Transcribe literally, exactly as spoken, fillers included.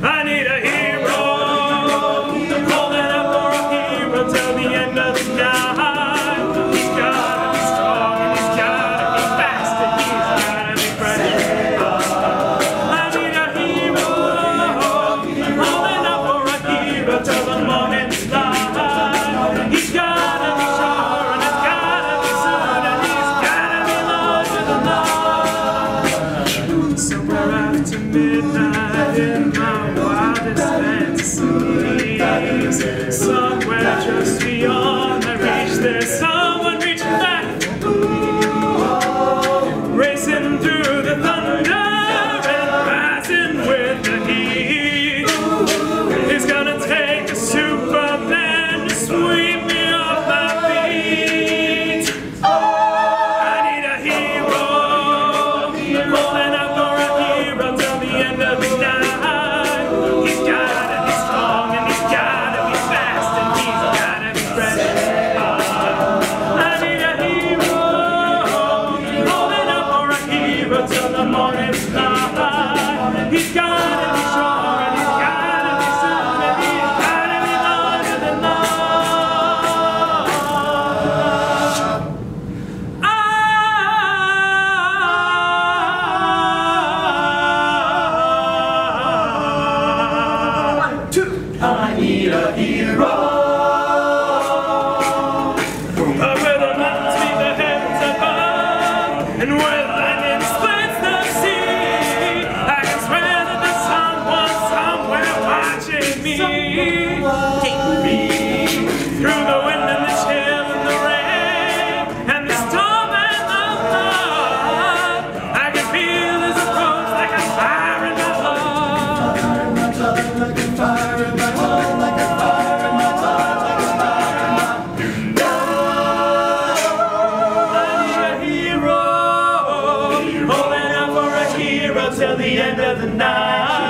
I need a hero, holding up for a hero till the end of the night. He's gotta be strong and he's gotta be fast and he's gotta be brave. I need a hero, holding up for a hero till the morning's light. He's gotta be sure and it's gotta be soon and he's gotta be larger than life. Somewhere after midnight in my wildest fantasies, somewhere just beyond my reach, there's someone reaching back for me, racing through the thunder and rising with the heat. He's gonna take a Superman to sweep me off my feet. I need a hero, holding out for a hero till the end of the night. He's gotta be strong and he's gotta be fast and he's gotta be brave. I need a hero, holding out for a hero till the morning's light. He's gotta be strong and he's gotta be soon and he's gotta be larger than life. I need a hero. Where the mountains meet the heavens above, and where lightning splits the sea, I can swear that there's someone somewhere watching me. Take me through the wind and the chill and the rain and the storm and the flood. I can feel his approach like a fire in my heart. Like a fire in my heart, like a fire in my heart, like a fire in my heart. You know I need a hero, holding out for a hero till the end of the night.